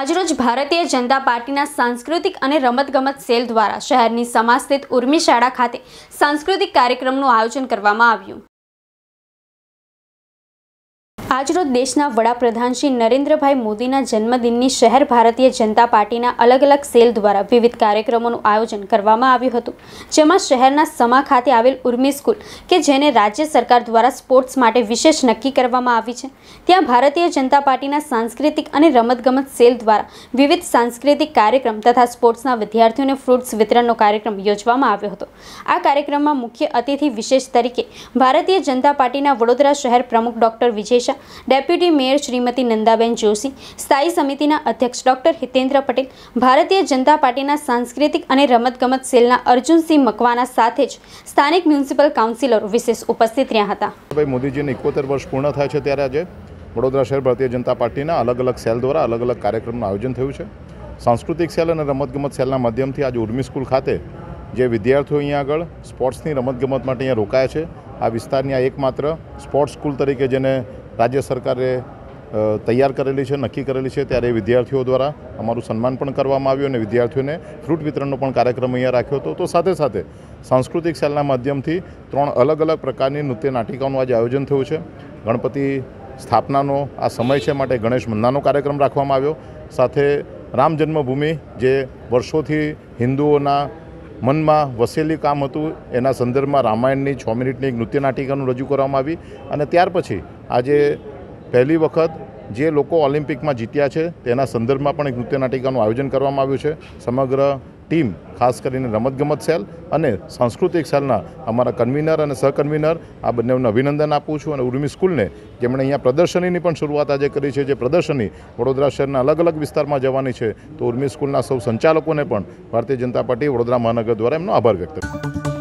આજરોજ ભારતીય જનતા પાર્ટીના સાંસ્કૃતિક અને રમતગમત સેલ દ્વારા શહેરની સમાજ સ્થિત ઉર્મી શાળા ખાતે સાંસ્કૃતિક કાર્યક્રમનું આયોજન કરવામાં આવ્યું। આજરોજ દેશના વડાપ્રધાન શ્રી નરેન્દ્રભાઈ મોદીના જન્મદિનની શહેર ભારતીય જનતા પાર્ટીના અલગ અલગ સેલ દ્વારા વિવિધ કાર્યક્રમોનું આયોજન કરવામાં આવ્યું હતું, જેમાં શહેરના સમા ખાતે આવેલ ઉર્મી સ્કૂલ કે જેને રાજ્ય સરકાર દ્વારા સ્પોર્ટ્સ માટે વિશેષ નક્કી કરવામાં આવી છે, ત્યાં ભારતીય જનતા પાર્ટીના સાંસ્કૃતિક અને રમતગમત સેલ દ્વારા વિવિધ સાંસ્કૃતિક કાર્યક્રમ તથા સ્પોર્ટ્સના વિદ્યાર્થીઓને ફ્રૂટ્સ વિતરણનો કાર્યક્રમ યોજવામાં આવ્યો હતો। આ કાર્યક્રમમાં મુખ્ય અતિથિ વિશેષ તરીકે ભારતીય જનતા પાર્ટીના વડોદરા શહેર પ્રમુખ doctor Vijay Shah, deputy mayor Shrimati Nandaben Joshi, स्थायी समितिना अध्यक्ष डॉक्टर हितेन्द्र पटेल, भारतीय जनता पार्टीना सांस्कृतिक और रमतगमत सेलना अर्जुन सिंह मकवाना साथे ज स्थानिक म्युनिसिपल काउंसिलरो विशेष उपस्थित रह्या हता। भाई मोदीजीने 71 वर्ष पूर्ण थाय छे त्यारे आज वडोदरा शहर भारतीय जनता पार्टीना अलग अलग सेल द्वारा अलग अलग कार्यक्रमનું आयोजन थयुं छे। सांस्कृतिक सेल और रमतगमत सेलना माध्यमथी आज उर्मी स्कूल खाते जे विद्यार्थीओ अहींया आगळ स्पोर्ट्सनी रमतगमत माटे अहींया रोकाया छे। आ विस्तारनी आ एकमात्र स्पोर्ट्स स्कूल तरीके जेने राज्य सरकारे तैयार करेली है, नक्की करेली है, त्यारे विद्यार्थीओ द्वारा अमारुं सन्मान पण करवामां आव्युं अने विद्यार्थीओने फ्रूट वितरणनो पण कार्यक्रम अहींया राख्यो हतो। तो साथे साथे सांस्कृतिक सेलना माध्यमथी 3 अलग अलग प्रकारनी नृत्य नाटिकाओनुं आज आयोजन थयुं छे। गणपति स्थापनानो आ समय छे माटे गणेश वंदनानो कार्यक्रम राखवामां आव्यो। साथे राम जन्मभूमि जे वर्षोथी हिंदुओना मन में वसेली काम हतुं एना संदर्भ में रामायणनी 6 मिनिटनी एक नृत्य नाटिकानुं रजू करवामां आवी अने त्यार पछी आजे पहली वखत जे लोको ऑलिम्पिक में जीत्या छे तेना संदर्भ में पण एक नृत्य नाटिकानुं आयोजन करवामां आव्युं छे। समग्र टीम खास करीने रमतगमत सेल अने सांस्कृतिक सेलना अमारा कन्वीनर और सहकन्वीनर आ बंनेने अभिनंदन आपूँ छूँ। उर्मी स्कूलने जेमणे अहींया प्रदर्शनी पण शुरुआत आज करी है, जे प्रदर्शनी वडोदरा शहरना अलग अलग विस्तार में जवानी है, तो उर्मी स्कूलना सौ संचालकों ने पण भारतीय जनता पार्टी वडोदरा महानगर द्वारा एमनो आभार व्यक्त कर्यो।